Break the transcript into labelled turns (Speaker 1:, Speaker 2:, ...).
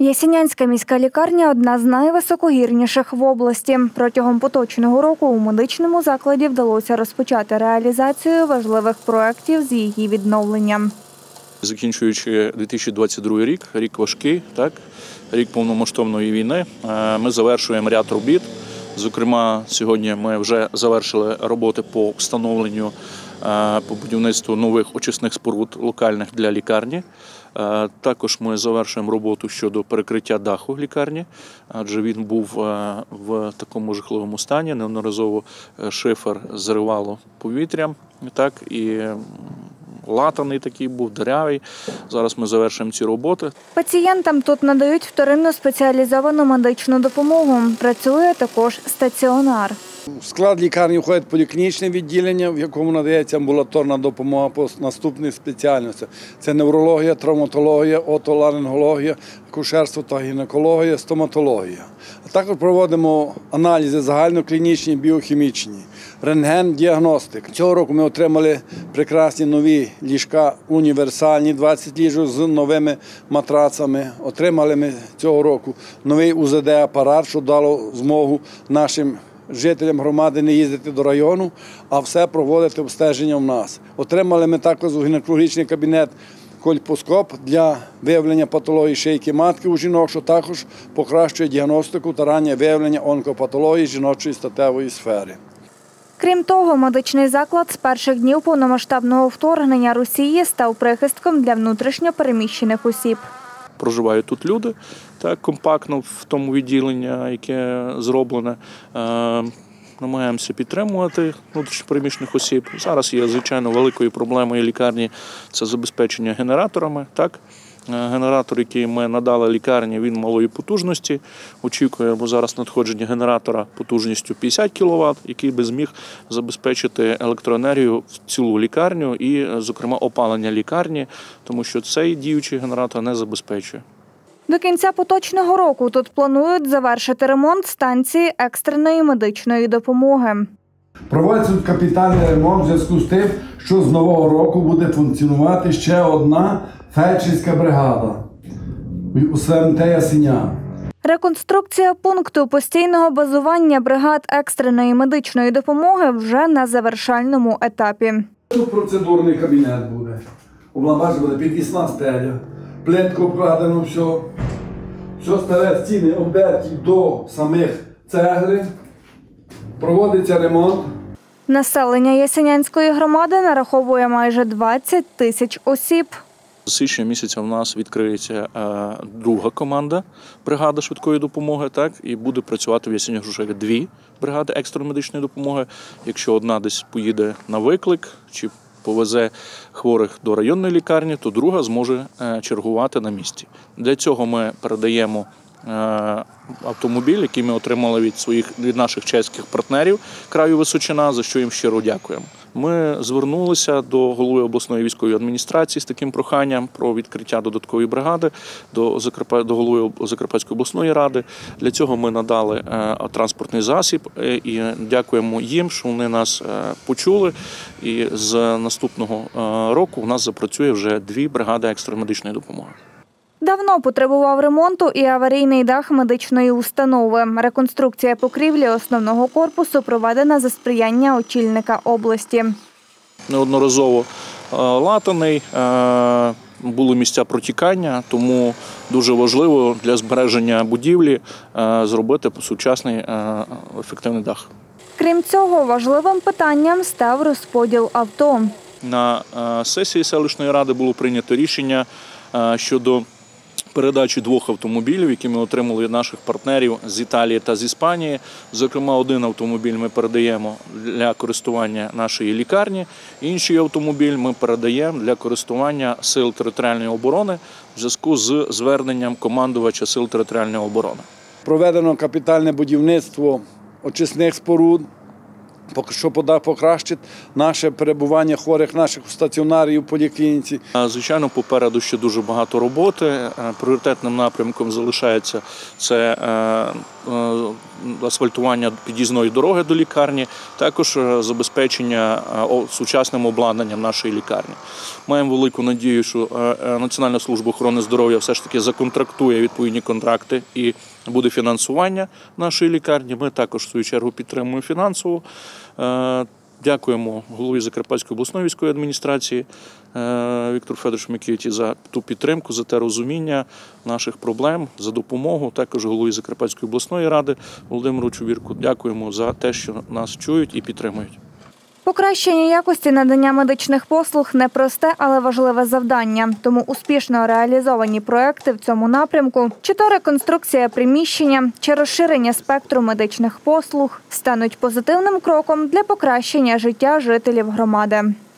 Speaker 1: Ясінянська міська лікарня – одна з найвисокогірніших в області. Протягом поточного року у медичному закладі вдалося розпочати реалізацію важливих проєктів з її відновленням.
Speaker 2: Закінчуючи 2022 рік, рік важкий, рік повномасштабної війни, ми завершуємо ряд робіт. Зокрема, сьогодні ми вже завершили роботи по встановленню, по будівництву нових очисних споруд локальних для лікарні. Також ми завершуємо роботу щодо перекриття даху лікарні, адже він був в такому жахливому стані, неодноразово шифер зривало повітрям, і латаний такий був, дирявий. Зараз ми завершуємо ці роботи.
Speaker 1: Пацієнтам тут надають вторинну спеціалізовану медичну допомогу. Працює також стаціонар.
Speaker 3: В склад лікарні входить поліклінічне відділення, в якому надається амбулаторна допомога по наступних спеціальностях. Це неврологія, травматологія, отоларингологія, акушерство та гінекологія, стоматологія. А також проводимо аналізи загальноклінічні, біохімічні, рентген, діагностик. Цього року ми отримали прекрасні нові ліжка, універсальні, 20 ліжок з новими матрацами. Отримали ми цього року новий УЗД-апарат, що дало змогу нашим жителям громади не їздити до району, а все проводити обстеження в нас. Отримали ми також у гінекологічний кабінет кольпоскоп для виявлення патології шийки матки у жінок, що також покращує діагностику та раннє виявлення онкопатології жіночої статевої сфери.
Speaker 1: Крім того, медичний заклад з перших днів повномасштабного вторгнення Росії став прихистком для внутрішньо переміщених осіб.
Speaker 2: Проживають тут люди, компактно в тому відділенні, яке зроблене. Намагаємося підтримувати внутрішньопереміщених осіб. Зараз є, звичайно, великою проблемою лікарні – це забезпечення генераторами. Генератор, який ми надали лікарні, він малої потужності. Очікуємо зараз надходження генератора потужністю 50 кВт, який би зміг забезпечити електроенергію в цілу лікарню і, зокрема, опалення лікарні, тому що цей діючий генератор не забезпечує.
Speaker 1: До кінця поточного року тут планують завершити ремонт станції екстреної медичної допомоги.
Speaker 3: Проводиться капітальний ремонт в зв'язку з тим, що з нового року буде функціонувати ще одна фельдшерська бригада у СМТ Ясінян.
Speaker 1: Реконструкція пункту постійного базування бригад екстреної медичної допомоги вже на завершальному етапі.
Speaker 3: Тут процедурний кабінет буде. У ламбажі буде підвісна стеля, плитку обкладено все старе, стіни обдерті до самих цегли. Проводиться ремонт.
Speaker 1: Населення Ясінянської громади нараховує майже 20 тисяч осіб.
Speaker 2: З січня місяця в нас відкриється друга команда бригади швидкої допомоги, і буде працювати в Ясінях-Жушеві дві бригади екстреної медичної допомоги. Якщо одна десь поїде на виклик чи повезе хворих до районної лікарні, то друга зможе чергувати на місці. Для цього ми передаємо автомобіль, який ми отримали від наших чеських партнерів краю Височина, за що їм щиро дякуємо. Ми звернулися до голови обласної військової адміністрації з таким проханням про відкриття додаткової бригади, до голови Закарпатської обласної ради. Для цього ми надали транспортний засіб і дякуємо їм, що вони нас почули. І з наступного року у нас запрацює вже дві бригади екстреної медичної допомоги.
Speaker 1: Давно потребував ремонту і аварійний дах медичної установи. Реконструкція покрівлі основного корпусу проведена за сприяння очільника області.
Speaker 2: Неодноразово латаний, були місця протікання, тому дуже важливо для збереження будівлі зробити сучасний ефективний дах.
Speaker 1: Крім цього, важливим питанням став розподіл авто.
Speaker 2: На сесії селищної ради було прийнято рішення щодо передачі двох автомобілів, які ми отримали від наших партнерів з Італії та з Іспанії. Зокрема, один автомобіль ми передаємо для користування нашої лікарні, інший автомобіль ми передаємо для користування Сил територіальної оборони в зв'язку з зверненням командувача Сил територіальної оборони.
Speaker 3: Проведено капітальне будівництво очисних споруд, що покращить наше перебування хворих наших у стаціонарі, у поліклініці.
Speaker 2: Звичайно, попереду ще дуже багато роботи. Пріоритетним напрямком залишається це асфальтування під'їзної дороги до лікарні, також забезпечення сучасним обладнанням нашої лікарні. Маємо велику надію, що Національна служба охорони здоров'я все ж таки законтрактує відповідні контракти і буде фінансування нашої лікарні. Ми також, в свою чергу, підтримуємо фінансово. Дякуємо голові Закарпатської обласної військової адміністрації Віктору Федоровичу Микиті за ту підтримку, за те розуміння наших проблем, за допомогу. Також голові Закарпатської обласної ради Володимиру Чубірку. Дякуємо за те, що нас чують і підтримують.
Speaker 1: Покращення якості надання медичних послуг – непросте, але важливе завдання. Тому успішно реалізовані проекти в цьому напрямку, чи то реконструкція приміщення, чи розширення спектру медичних послуг, стануть позитивним кроком для покращення життя жителів громади.